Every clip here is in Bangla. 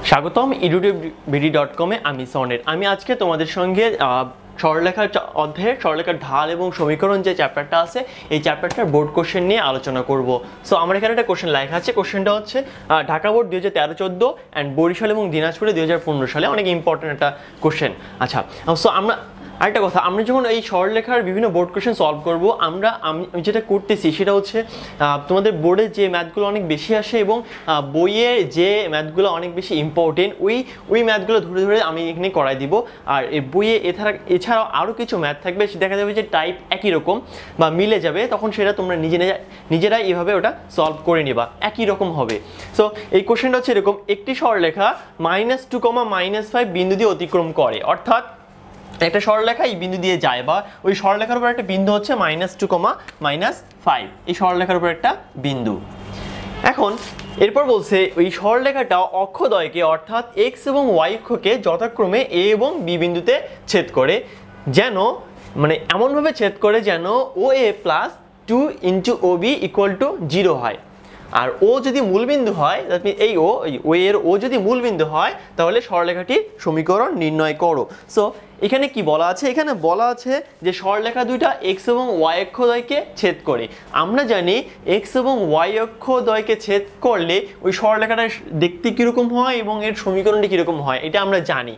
স্বাগতম edutubebd.com-এ আমি সনের। আমি আজকে তোমাদের সঙ্গে সরলরেখার অধ্যায়ের সরলরেখার ঢাল এবং সমীকরণ যে চ্যাপ্টারটা আছে এই চ্যাপ্টারটার বোর্ড কোশ্চেন নিয়ে আলোচনা করব। সো আমার এখানে একটা কোশ্চেন লেখা আছে। কোশ্চেনটা হচ্ছে ঢাকা বোর্ড 2013-14 অ্যান্ড বরিশাল এবং দিনাজপুরে 2015 সালে, অনেক ইম্পর্টেন্ট একটা কোশ্চেন। আচ্ছা, সো আরেকটা কথা, আমরা যখন এই সরলরেখার বিভিন্ন বোর্ড কোশ্চেন সলভ করব, আমি যেটা করতেছি সেটা হচ্ছে তোমাদের বোর্ডে যে ম্যাথগুলো অনেক বেশি আসে এবং বইয়ে যে ম্যাথগুলো অনেক বেশি ইম্পর্টেন্ট ওই ম্যাথগুলো ধরে ধরে আমি এখানে করাই দিব। আর এই বইয়ে এছাড়াও আরও কিছু ম্যাথ থাকবে, দেখা যাবে যে টাইপ একই রকম বা মিলে যাবে, তখন সেটা তোমরা নিজেরাই এভাবে ওটা সলভ করে নিবা, একই রকম হবে। সো এই কোশ্চেনটা হচ্ছে এরকম: একটি সরলরেখা -2, -5 বিন্দু দিয়ে অতিক্রম করে, অর্থাৎ একটা সরলরেখা এই বিন্দু দিয়ে যায় বা ওই সরলরেখার উপর একটা বিন্দু হচ্ছে -2, -5, এই সরলরেখার উপর একটা বিন্দু। এখন এরপর বলছে ওই সরলরেখাটা অক্ষদ্বয়কে অর্থাৎ এক্স এবং ওয়াই অক্ষকে যথাক্রমে এ এবং বি বিন্দুতে ছেদ করে, যেন এমনভাবে ছেদ করে যেন ও এ প্লাস 2 × OB = 0 হয়। আর ও যদি মূলবিন্দু হয়, এই ও এর ও যদি মূলবিন্দু হয়, তাহলে সরলরেখাটির সমীকরণ নির্ণয় করো। সো এখানে কি বলা আছে? এখানে বলা আছে যে সরলরেখা দুইটা এক্স এবং ওয়াই অক্ষদ্বয়কে ছেদ করে। আমরা জানি এক্স এবং ওয়াই অক্ষদ্বয়কে ছেদ করলে ওই সরলরেখাটা দেখতে কীরকম হয় এবং এর সমীকরণটি কীরকম হয়, এটা আমরা জানি।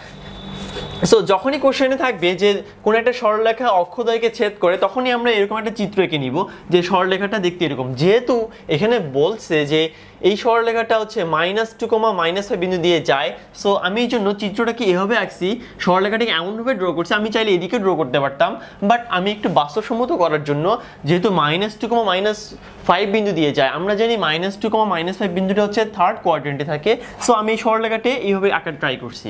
সো যখনই কোশ্চেনে থাকবে যে কোনো একটা সরলরেখা অক্ষদ্বয়কে ছেদ করে, তখনই আমরা এরকম একটা চিত্র এঁকে নিব যে সরলরেখাটা দেখতে এরকম। যেহেতু এখানে বলছে যে এই সরলরেখাটা হচ্ছে -2, -5 বিন্দু দিয়ে যায়, সো আমি এই জন্য চিত্রটাকে এভাবে আঁকছি, সরলরেখাটাকে এমনভাবে ড্র করছি। আমি চাইলে এদিকে ড্র করতে পারতাম, বাট আমি একটু বাস্তবসম্মত করার জন্য, যেহেতু -2, -5 বিন্দু দিয়ে যায়, আমরা জানি -2, -5 বিন্দুটা হচ্ছে থার্ড কোয়াড্রেন্টে থাকে। সো আমি এই সরলরেখাটা এইভাবে আঁকার ট্রাই করছি,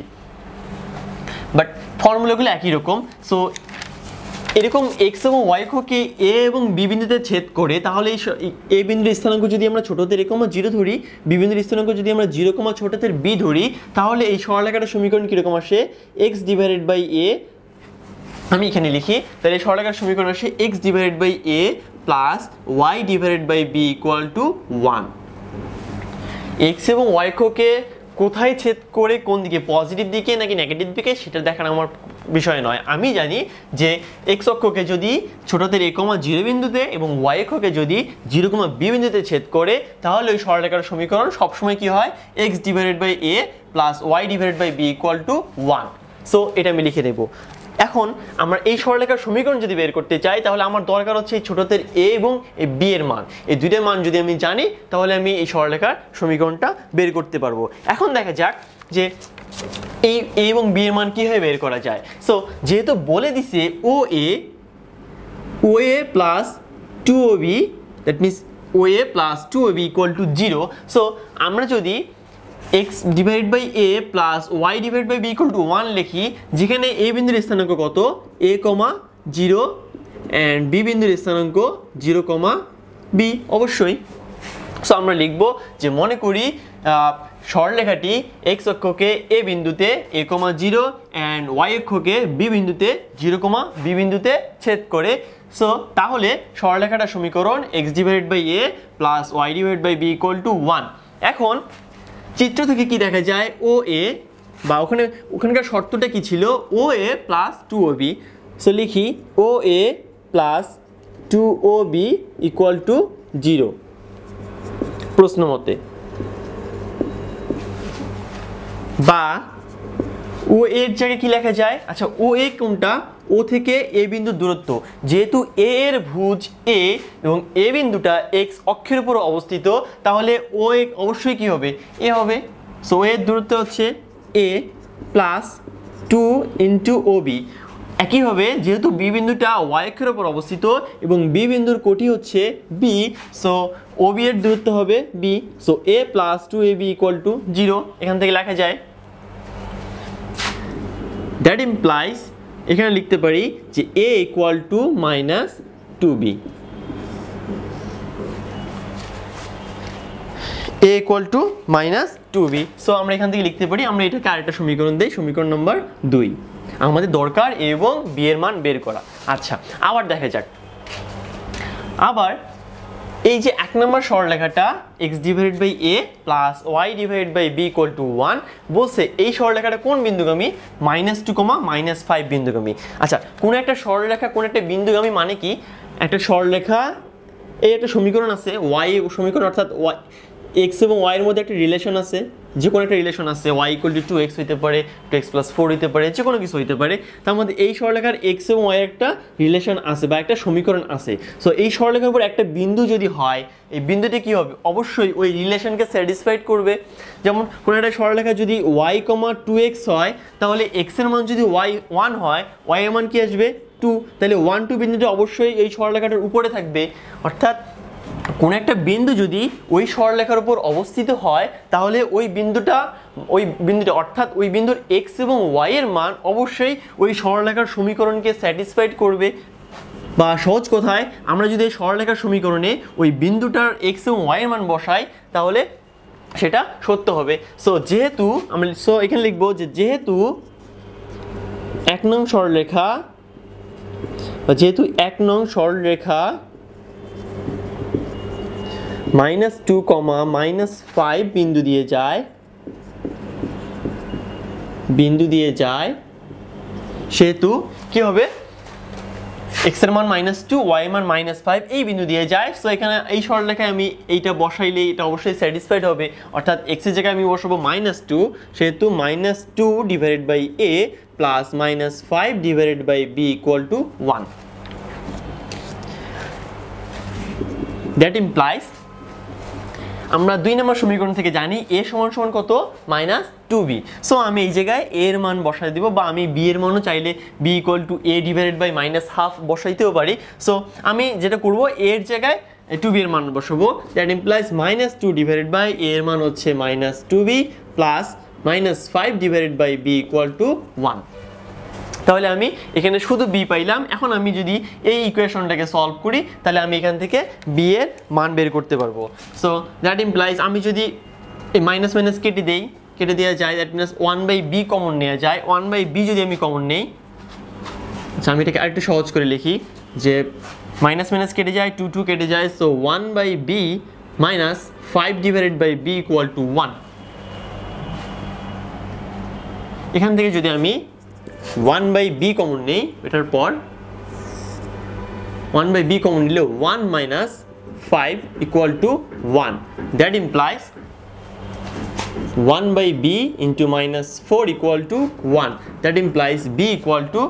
বাট ফর্মুলাগুলো একই রকম। সো এরকম এক্স এবং ওয়াই অক্ষকে এ এবং বি বিন্দুতে ছেদ করে, তাহলে এ বিন্দুর স্থানাঙ্ক যদি আমরা ছোটদের a, 0 ধরি, বি বিন্দুর স্থানাঙ্ক যদি আমরা 0, ছোটদের b ধরি, তাহলে এই সরলরেখাটার সমীকরণ কীরকম আসে? x/a, আমি এখানে লিখি, তাহলে এই সরলরেখার সমীকরণ আসে x/a প্লাস y/b = 1। এক্স এবং ওয়াই অক্ষকে কোথায় ছেদ করে, কোন দিকে, পজিটিভ দিকে নাকি নেগেটিভ দিকে, সেটা দেখার আমার বিষয় নয়। আমি জানি যে এক্স অক্ষকে যদি ছোটদের a, 0 বিন্দুতে এবং ওয়াই অক্ষকে যদি 0, b বিন্দুতে ছেদ করে, তাহলে ওই সরলরেখার সমীকরণ সবসময় কি হয়? x/a plus y/b = 1। সো এটা আমি লিখে দেব। এখন আমরা এই সরলরেখার সমীকরণ যদি বের করতে চাই, তাহলে আমার দরকার হচ্ছে এই ছোটদের a এবং এই b এর মান, এই দুইটার মান যদি আমি জানি, তাহলে আমি এই সরলরেখার সমীকরণটা বের করতে পারবো। এখন দেখা যাক যে এই a এবং b এর মান কীভাবে বের করা যায়। সো যেহেতু বলে দিছে O A plus 2OB, that means O A plus 2OB = 0। So আমরা যদি x/a প্লাস y/b = 1 লিখি, যেখানে a বিন্দুর স্থানাঙ্ক কত? a, 0 অ্যান্ড b বিন্দুর স্থানাঙ্ক 0, b অবশ্যই। সো আমরা লিখব যে মনে করি সরলরেখাটি x অক্ষকে a বিন্দুতে a, 0 অ্যান্ড y অক্ষকে b বিন্দুতে 0, b বিন্দুতে ছেদ করে। সো তাহলে সরলরেখাটার সমীকরণ x/a প্লাস y/b = 1। এখন চিত্র থেকে কি দেখা যায়? ও এ বা ওখানকার শর্তটা কি ছিল? ও এ প্লাস 2OB। সো লিখি ও এ প্লাস 2OB = 0 প্রশ্ন মতে, বা ও এর জায়গায় কি লেখা যায়? আচ্ছা, ও এ কোনটা? ও থেকে এ বিন্দুর দূরত্ব, যেহেতু এ এর ভুজ এ এবং এ বিন্দুটা এক্স অক্ষের উপর অবস্থিত, তাহলে ও এ অবশ্যই কি হবে? এ হবে। সো এর দূরত্ব হচ্ছে এ প্লাস 2 × OB। একইভাবে যেহেতু বি বিন্দুটা ওয়াই অক্ষের উপর অবস্থিত এবং বি বিন্দুর কোটি হচ্ছে বি, সো OB এর দূরত্ব হবে B. So a plus 2AB = 0 এখান থেকে লেখা যায়। দ্যাট ইমপ্লাইজ এখানে লিখতে পারি যে a = -2b, a = -2b। So আমরা এখান থেকে লিখতে পারি, আমরা এটাকে আরেকটা সমীকরণ দিই, সমীকরণ নম্বর 2। আমাদের দরকার a এবং b এর মান বের করা। আচ্ছা, আবার দেখা যাক। আবার এই যে 1 নম্বর সরলরেখাটা x divided by a plus y divided by b equal to 1 বলছে এই সরলরেখাটা কোন বিন্দুগামী -2, -5 বিন্দুগামী। আচ্ছা, কোন একটা সরলরেখা কোন একটা বিন্দুগামী মানে কি, একটা সরলরেখা এই একটা সমীকরণ আছে y সমীকরণ, অর্থাৎ x এবং y এর মধ্যে একটা রিলেশন আছে, যে কোনো একটা রিলেশন আছে, y ইকুয়াল টু 2x হইতে পারে, 2x প্লাস 4 হইতে পারে, যে কোনো কিছু হইতে পারে। তার মধ্যে এই সরলরেখার x এবং y এর একটা রিলেশন আছে বা একটা সমীকরণ আছে। সো এই সরলরেখার উপর একটা বিন্দু যদি হয়, এই বিন্দুটি কি হবে, অবশ্যই ওই রিলেশনকে স্যাটিসফাইড করবে। যেমন কোনো একটা সরলরেখা যদি y, 2x হয়, তাহলে x এর মান যদি y 1 হয়, y এর মান কি আসবে 2, তাহলে 1, 2 বিন্দুটি অবশ্যই এই সরলরেখাটার উপরে থাকবে। অর্থাৎ কোন একটা বিন্দু যদি ওই সরলরেখার উপর অবস্থিত হয়, তাহলে ওই বিন্দুটা অর্থাৎ ওই বিন্দুর x এবং y এর মান অবশ্যই ওই সরলরেখার সমীকরণকে স্যাটিসফাইড করবে। বা সহজ কথায়, আমরা যদি এই সরলরেখার সমীকরণে ওই বিন্দুটার x এবং y এর মান বসাই, তাহলে সেটা সত্য হবে। সো যেহেতু আমরা এখানে লিখবো যে যেহেতু 1 নং সরলরেখা -2, -5 বিন্দু দিয়ে যায়, সেহেতু কি হবে, x এর মান -2, y এর মান -5 এই বিন্দু দিয়ে যায়। সো এখানে এই সরলরেখায় আমি এইটা বসাইলে এটা অবশ্যই স্যাটিসফাইড হবে। অর্থাৎ x এর জায়গায় আমি বসাবো -2, সেহেতু -2 divided by a plus -5 divided by b equal to 1। That implies আমরা 2 নম্বর সমীকরণ থেকে জানি a সমান কত, -2b। সো আমি এই জায়গায় a এর মান বসাই দিব, বা আমি b এর মানও চাইলে b equal to a divided by -1/2 বসাইতেও পারি। সো আমি যেটা করব, a এর জায়গায় 2b এর মান বসাবো। That implies -2 divided by a এর মান হচ্ছে -2b plus -5 divided by b equal to 1। তাহলে আমি এখানে শুধু b পাইলাম। এখন আমি যদি এই ইকুয়েশনটাকে সলভ করি, তাহলে আমি এখান থেকে b এর মান বের করতে পারবো। সো দ্যাট ইমপ্লাইজ আমি যদি এই মাইনাস মাইনাস কেটে দেওয়া যায়, দ্যাট মিনস 1/b কমন নেওয়া যায়। 1/b যদি আমি কমন নেই, আচ্ছা আমি এটাকে আরেকটু সহজ করে লিখি, যে মাইনাস মাইনাস কেটে যায়, 2 কেটে যায়। So 1/b minus 5 divided by b equal to 1। এখান থেকে যদি আমি 1/b কমন নেই, এটার পর 1/b কমন নিলে 1 minus 5 equal to 1. That implies 1/b into -4 equal to 1. That implies b equal to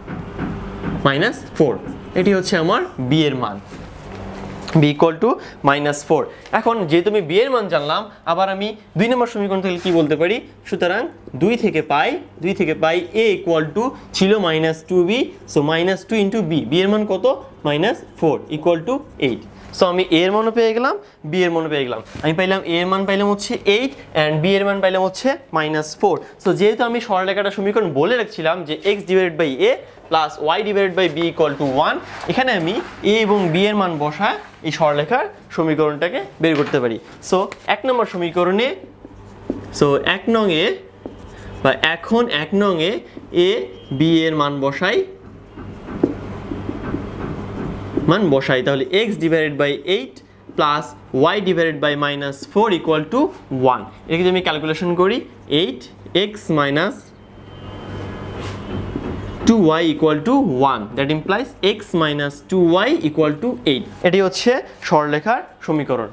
-4. এটি হচ্ছে আমার b এর মান, b equal to -4. এখন যেহেতু আমি b এর মান জানলাম, আবার আমি 2 নম্বর সমীকরণ থেকে কি বলতে পারি, সুতরাং 2 থেকে পাই a equal to ছিল -2b, so -2 into b, b এর মান কত, -4 equal to 8. সো আমি a এর মানও পেয়ে গেলাম, b এর মানও পেয়ে গেলাম। আমি পাইলাম a এর মান পাইলাম হচ্ছে 8 and b এর মান পাইলাম হচ্ছে -4। সো যেহেতু আমি সরলরেখাটা সমীকরণ বলে রাখছিলাম যে x divided by a plus y divided by b equal to 1, এখানে আমি a এবং b এর মান বসায় এই সরলরেখার সমীকরণটাকে বের করতে পারি। সো 1 নম্বর সমীকরণে, সো 1 নং এ বা এখন 1 নং এ a b এর মান বসাই, তাহলে x divided by 8 plus y divided by -4 equal to 1। এটাকে যদি আমি ক্যালকুলেশন করি, 8x minus 2y equal to 1. That implies x minus 2y equal to 8. এটি হচ্ছে সরলরেখার সমীকরণ।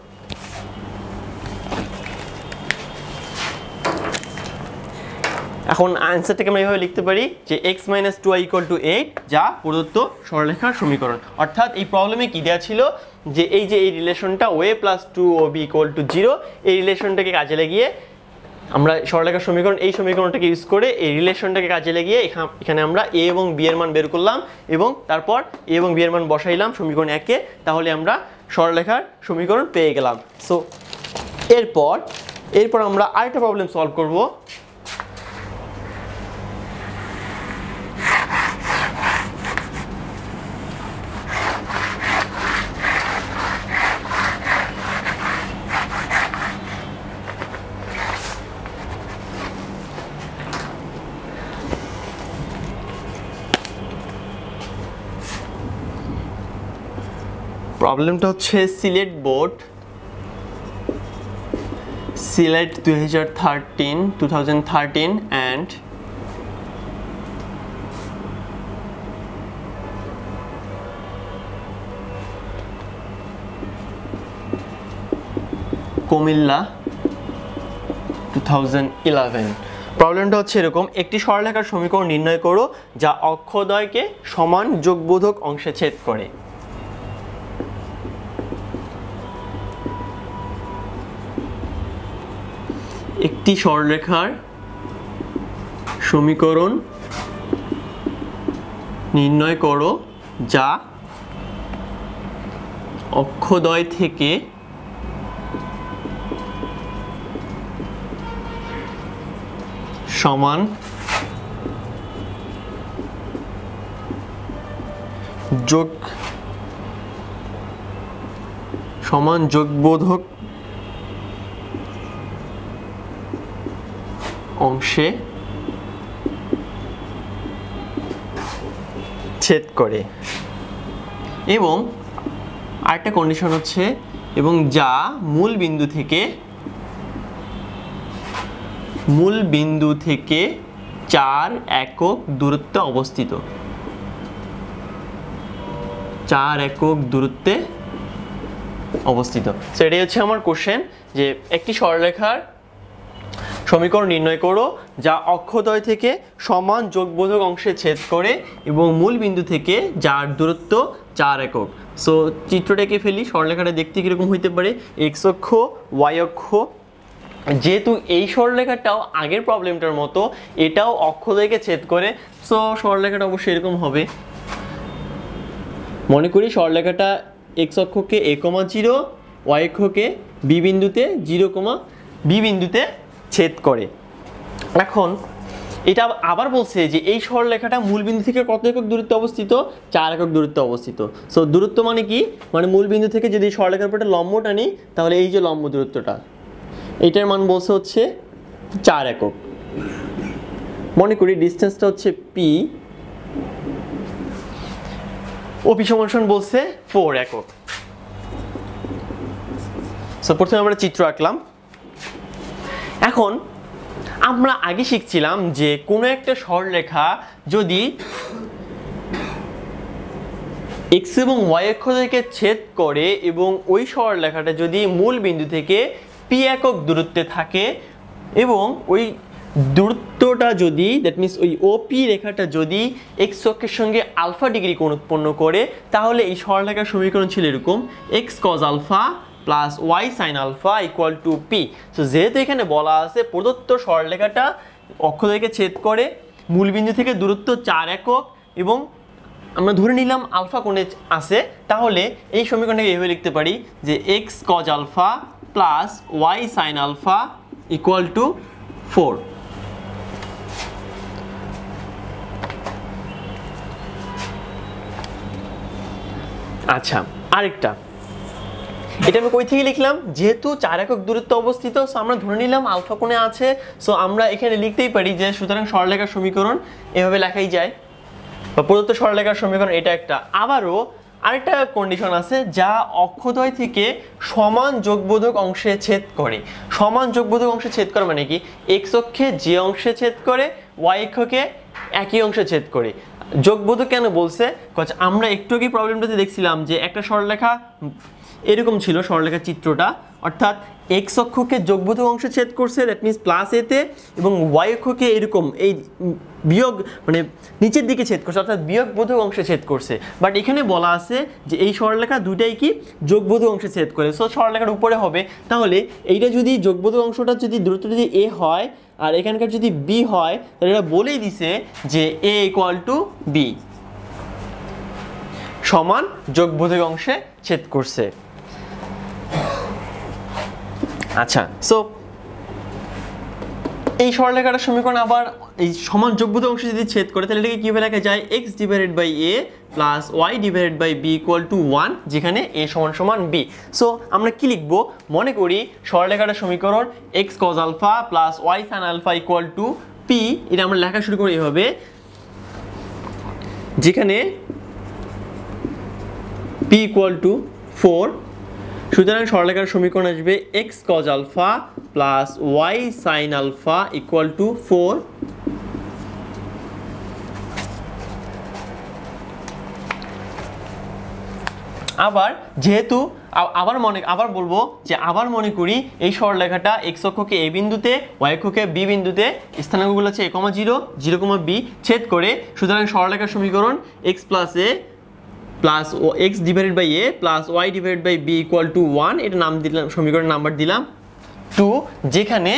এখন আনসারটাকে আমরা এইভাবে লিখতে পারি যে x minus 2y equal to 8, যা প্রদত্ত সরলরেখার সমীকরণ। অর্থাৎ এই প্রবলেমে কি দেওয়া ছিল যে এই রিলেশনটা a plus 2ob equal to 0, এই রিলেশনটাকে কাজে লাগিয়ে আমরা সরলরেখার সমীকরণ, এই সমীকরণটাকে ইউজ করে এই রিলেশনটাকে কাজে লাগিয়ে এখানে আমরা a এবং b এর মান বের করলাম এবং তারপর a এবং b এর মান বসাইলাম সমীকরণ 1-এ, তাহলে আমরা সরলরেখার সমীকরণ পেয়ে গেলাম। সো এরপর আমরা আরেকটা প্রবলেম সলভ করব। প্রবলেমটা হচ্ছে সিলেট বোর্ড, সিলেট 2013 অ্যান্ড কুমিল্লা 2011। প্রবলেমটা হচ্ছে এরকম, একটি সরলরেখার সমীকরণ নির্ণয় করো যা অক্ষদ্বয়কে সমান যোগবোধক অংশে ছেদ করে। একটি সরলরেখার সমীকরণ নির্ণয় করো যা অক্ষদ্বয় থেকে সমান যোগবোধক অংশে ছেদ করে, এবং আরেকটা কন্ডিশন হচ্ছে এবং যা মূল বিন্দু থেকে 4 একক দূরত্বে অবস্থিত। 4 একক দূরত্বে অবস্থিত। সো এটাই হচ্ছে আমার কোশ্চেন, যে একটি সরলরেখার সমীকরণ নির্ণয় করো যা অক্ষদ্বয় থেকে সমান যোগবোধক অংশে ছেদ করে এবং মূল বিন্দু থেকে যার দূরত্ব 4 একক। সো চিত্রটাকে ফেলি, সরলরেখাটা দেখতে কীরকম হইতে পারে, এক্স অক্ষ, ওয়াই অক্ষ। যেহেতু এই সরলরেখাটাও আগের প্রবলেমটার মতো এটাও অক্ষদ্বয়কে ছেদ করে, সো সরলরেখাটা অবশ্যই এরকম হবে। মনে করি সরলরেখাটা এক্স অক্ষকে a,0, ওয়াই অক্ষকে বি বিন্দুতে 0,b বিন্দুতে ছেদ করে। এখন এটা আবার বলছে যে এই সরলরেখাটা মূল বিন্দু থেকে কত একক দূরত্বে অবস্থিত, 4 একক দূরত্বে অবস্থিত। সো দূরত্ব মানে কি, মানে মূল বিন্দু থেকে যদি সরলরেখার উপর একটা লম্ব টানি তাহলে এই যে লম্ব দূরত্বটা, এইটার মান বলছে হচ্ছে 4 একক। মনে করি ডিস্টেন্সটা হচ্ছে পি, ওপি সমান বলছে 4 একক। সো প্রথমে আমরা চিত্র আঁকলাম। এখন আমরা আগে শিখছিলাম যে কোনো একটা সরলরেখা যদি এক্স এবং ওয়াই অক্ষ থেকে ছেদ করে এবং ওই সরলরেখাটা যদি মূল বিন্দু থেকে পি একক দূরত্বে থাকে এবং ওই দূরত্বটা যদি, দ্যাট মিনস ওই ওপি রেখাটা যদি এক্স অক্ষের সঙ্গে আলফা ডিগ্রি কোণ উৎপন্ন করে, তাহলে এই সরলরেখার সমীকরণ ছিল এরকম, x cos alpha plus y sine alpha equal to p. So যেহেতু এখানে বলা আছে প্রদত্ত সরলরেখাটা অক্ষ থেকে ছেদ করে, মূলবিন্দু থেকে দূরত্ব 4 একক এবং আমরা ধরে নিলাম আলফা কোণে আছে, তাহলে এই সমীকরণটাকে এভাবে লিখতে পারি যে x cos alpha plus y sine alpha equal to 4। আচ্ছা, আরেকটা, এটা আমি কই থেকে লিখলাম, যেহেতু 4 একক দূরত্বে অবস্থিত, সো আমরা ধরে নিলাম আলফা কোণে আছে, সো আমরা এখানে লিখতেই পারি যে সুতরাং সরলরেখার সমীকরণ এভাবে লেখাই যায়, বা প্রদত্ত সরলরেখার সমীকরণ এটা একটা। আবারও আরেকটা কন্ডিশন আছে, যা অক্ষদ্বয় থেকে সমান যোগবোধক অংশে ছেদ করে। সমান যোগবোধক অংশে ছেদ করে মানে কি, এক্স অক্ষে যে অংশে ছেদ করে ওয়াই অক্ষকে একই অংশে ছেদ করে। যোগবোধক কেন বলছে, আমরা একটু আগে প্রবলেমটাতে দেখছিলাম যে একটা সরলরেখা এরকম ছিল, সরলরেখার চিত্রটা, অর্থাৎ এক্স অক্ষকে যোগবোধক অংশে ছেদ করছে, দ্যাট মিনস প্লাস এতে, এবং ওয়াই অক্ষকে এরকম এই বিয়োগ মানে নিচের দিকে ছেদ করছে, অর্থাৎ বিয়োগবোধক অংশে ছেদ করছে। বাট এখানে বলা আছে যে এই সরলরেখা দুটাই কি যোগবোধক অংশে ছেদ করে, সো সরলরেখার উপরে হবে। তাহলে এইটা যদি যোগবোধক অংশটা যদি দূরত্ব যদি এ হয় আর এখানকার যদি বি হয়, তাহলে এটা বলেই দিছে যে এ ইকুয়াল টু বি, সমান যোগবোধক অংশে ছেদ করছে। আচ্ছা, সো এই সরলরেখাটার সমীকরণ আবার এই সমান যোগবোধক অংশে যদি ছেদ করে, তাহলে এটাকে কিভাবে লেখা যায়, x divided by a plus y divided by b equal to 1, যেখানে এ সমান সমান বি। সো আমরা কি লিখবো, মনে করি সরলরেখাটার সমীকরণ x cos alpha plus y sine alpha equal to p, এটা আমরা লেখা শুরু করি এভাবে, যেখানে পি ইকুয়াল টু 4, সুতরাং সরলরেখার সমীকরণ আসবে x cos alpha plus y sin alpha equal to 4। আবার যেহেতু আবার বলবো যে আবার মনে করি এই সরলরেখাটা x অক্ষকে a বিন্দুতে y অক্ষকে b বিন্দুতে স্থানাঙ্কগুলো হচ্ছে a, 0, 0, b ছেদ করে, সুতরাং সরলরেখার সমীকরণ x plus a plus x divided by a plus y divided by b equal to 1, এটা নাম দিলাম, সমীকরণ নাম্বার দিলাম 2,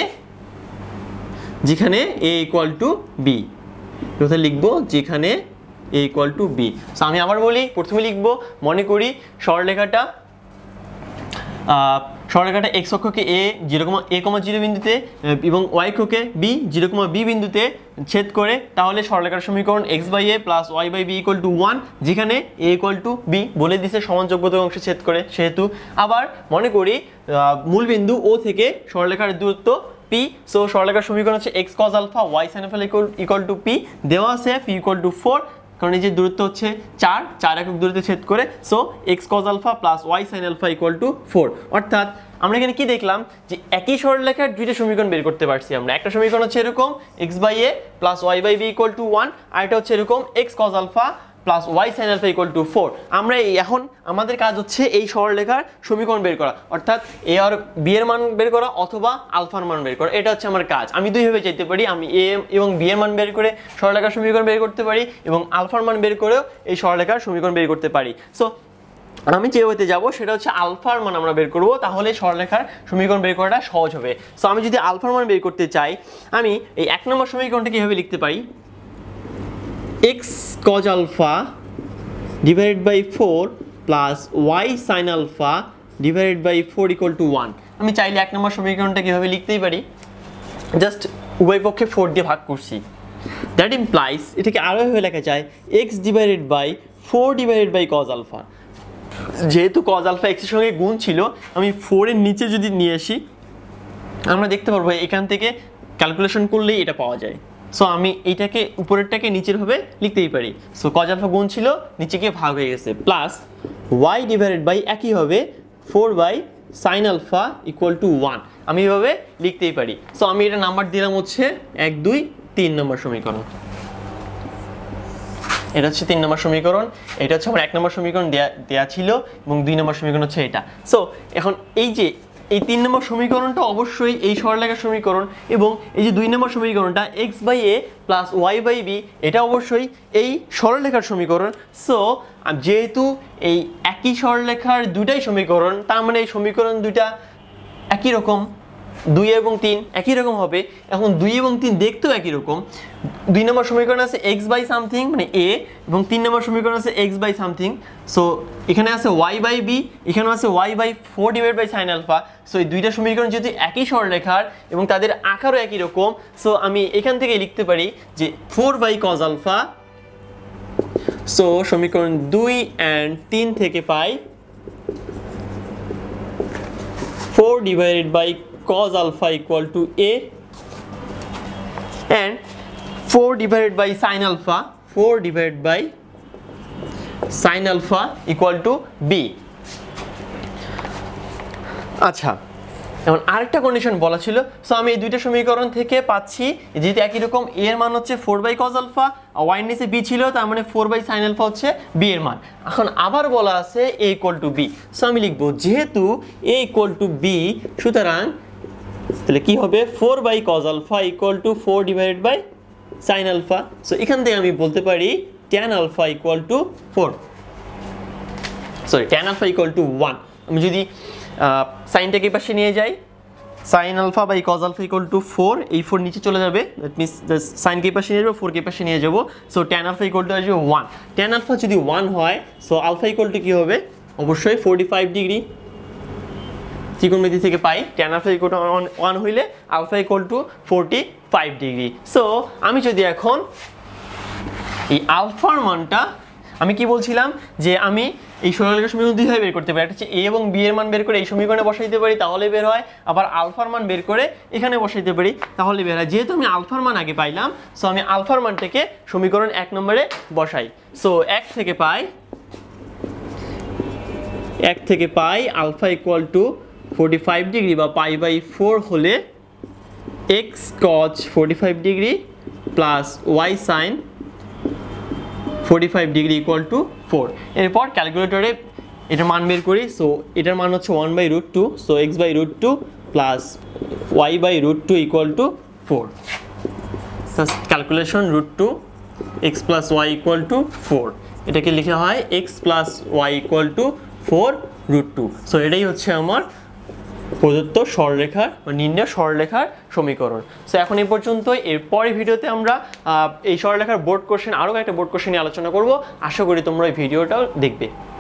যেখানে a ইকুয়াল টু b। কোথায় লিখবো? যেখানে a equal to b। So আমি আবার বলি, প্রথমে লিখবো, মনে করি সরলরেখাটা x অক্ষকে a 0, বিন্দুতে এবং y অক্ষকে b 0, b বিন্দুতে ছেদ করে, তাহলে সরলরেখার সমীকরণ x by a plus y by b equal to 1, যেখানে a ইকুয়াল টু b বলে দিছে সমান যোগ্যতা অংশে ছেদ করে সেহেতু। আবার মনে করি মূল বিন্দু o থেকে সরলরেখার দূরত্ব p, সো সরলরেখার সমীকরণ হচ্ছে x cos alpha y sin alpha equal to p, দেওয়া আছে p ইকুয়াল টু 4, কারণ এই যে দূরত্ব হচ্ছে 4 একক দূরত্বে ছেদ করে, so x cos alpha plus y sin alpha equal to 4। অর্থাৎ আমরা এখানে কি দেখলাম যে একই সরলরেখার দুইটা সমীকরণ বের করতে পারছি আমরা। একটা সমীকরণ হচ্ছে এরকম x by a plus y by b equal to 1, আর এটা হচ্ছে এরকম x cos alpha plus y sin alpha equal to 4। আমরা এখন আমাদের কাজ হচ্ছে এই সরলরেখার সমীকরণ বের করা, অর্থাৎ a আর b এর মান বের করা অথবা আলফার মান বের করা, এটা হচ্ছে আমার কাজ। আমি দুইভাবে চাইতে পারি, আমি a এবং b এর মান বের করে সরলরেখার সমীকরণ বের করতে পারি এবং আলফার মান বের করেও এই সরলরেখার সমীকরণ বের করতে পারি। সো আমি যে ওয়েতে যাব সেটা হচ্ছে আলফার মান আমরা বের করব, তাহলে সরলরেখার সমীকরণ বের করাটা সহজ হবে। সো আমি যদি আলফার মান বের করতে চাই, আমি এই 1 নম্বর সমীকরণটা কিভাবে লিখতে পারি? x cos alpha divided by 4 plus y sin alpha divided by 4 equal to 1। আমি চাইলে 1 নম্বর সমীকরণটা কিভাবে লিখতেই পারি, জাস্ট উভয় পক্ষে 4 দিয়ে ভাগ করছি। দ্যাট ইমপ্লাইজ এটাকে আরও ভাবে লেখা যায় x divided by 4 divided by cos alpha. যেহেতু cos আলফা x এর সঙ্গে গুণ ছিল, আমি 4 এর নিচে যদি নিয়ে আসি, আমরা দেখতে পারবো এখান থেকে ক্যালকুলেশন করলেই এটা পাওয়া যায়। সো আমি এইটাকে উপরেরটাকে নিচের ভাবে লিখতেই পারি। সো cos আলফা গুণ ছিল, নিচে গিয়ে ভাগ হয়ে গেছে, প্লাস y ডিভাইডেড বাই একই হবে 4 by sin alpha equal to 1, আমি এভাবে লিখতেই পারি। সো আমি এটা নাম্বার দিলাম হচ্ছে 1, 2, 3 নম্বর সমীকরণ। এটা হচ্ছে 3 নম্বর সমীকরণ, এটা হচ্ছে আমার 1 নম্বর সমীকরণ দেয়া ছিল এবং 2 নম্বর সমীকরণ হচ্ছে এটা। সো এখন এই 3 নম্বর সমীকরণটা অবশ্যই এই সরলরেখার সমীকরণ, এবং এই যে 2 নম্বর সমীকরণটা x by a plus y by b, এটা অবশ্যই এই সরলরেখার সমীকরণ। সো যেহেতু এই একই সরলরেখার দুটাই সমীকরণ, তার মানে এই সমীকরণ দুটা একই রকম, 2 এবং 3 একই রকম হবে। এখন 2 এবং 3 দেখতেও একই রকম। 2 নম্বর সমীকরণ আছে x বাই সামথিং মানে a, এবং 3 নম্বর সমীকরণ আছে x বাই সামথিং। সো এখানে আছে y বাই b, এখানে আছে y by 4 divide by sin alpha. So এই দুইটা সমীকরণ যেহেতু একই সরলরেখার এবং তাদের আকারও একই রকম, সো আমি এখান থেকে লিখতে পারি যে 4 বাই cos আলফা। সো সমীকরণ 2 and 3 থেকে পাই 4 divided by cos alpha equal to a and 4 divided by sin alpha, 4 divided by sin alpha equal to b। আচ্ছা, এখন আরেকটা কন্ডিশন বলা ছিল। সো আমি এই দুইটা সমীকরণ থেকে পাচ্ছি যেহেতু একই রকম, a এর মান হচ্ছে 4 বাই cos alpha, আর y এর নিচে b ছিল, তার মানে 4 বাই sin alpha হচ্ছে b এর মান। এখন আবার বলা আছে a equal to b। So আমি লিখবো যেহেতু a equal to b, সুতরাং তাহলে কি হবে 4 by cos alpha equal to 4 divided by sin alpha. So এখান থেকে আমি বলতে পারি tan alpha equal to 4, sorry tan alpha equal to 1। আমি যদি সাইনটাকে পাশে নিয়ে যাই, sin alpha by cos alpha equal to 4, এই 4 নিচে চলে যাবে, দ্যাট মিন্স সাইন কে পাশে নিয়ে যাব, 4 কে পাশে নিয়ে যাব। So tan alpha equal to আসবে 1। tan আলফা যদি 1 হয়, সো আলফা ইকুয়াল টু কি হবে? অবশ্যই 45 ডিগ্রি। ত্রিকোণমিতি থেকে পাই tan আলফা ইকুয়াল টু 1 হইলে alpha equal to 45 degree. So আমি যদি এখন এই আলফার মানটা, আমি কি বলছিলাম যে আমি এই সরলরেখার সমীকরণ দুইভাবে বের করতে পারি, একটা হচ্ছে a এবং b এর মান বের করে এই সমীকরণে বসাইতে পারি, তাহলে বের হয়। আবার আলফার মান বের করে এখানে বসাইতে পারি, তাহলে বের হয়। যেহেতু আমি আলফার মান আগে পাইলাম, সো আমি আলফার মানটাকে সমীকরণ 1 নম্বরে বসাই। সো 1 থেকে পাই 1 থেকে পাই আলফা ইকুয়াল টু 45 ডিগ্রি বা π/4 হলে x cos 45 degree plus y sin 45 degree equal to 4। এরপর ক্যালকুলেটরে এটার মান বের করি। সো এটার মান হচ্ছে 1/√2, so x/√2 plus y/√2 equal to 4। Calculation √2 x plus y equal to 4, এটাকে লেখা হয় x plus y equal to 4√2। So এটাই হচ্ছে আমার প্রদত্ত সরলরেখার বা নির্ণয় সরলরেখার সমীকরণ। সো এখন এই পর্যন্ত। এরপরের ভিডিওতে আমরা এই সরলরেখার বোর্ড কোশ্চেন, আরও একটা বোর্ড কোশ্চেন নিয়ে আলোচনা করব। আশা করি তোমরা এই ভিডিওটাও দেখবে।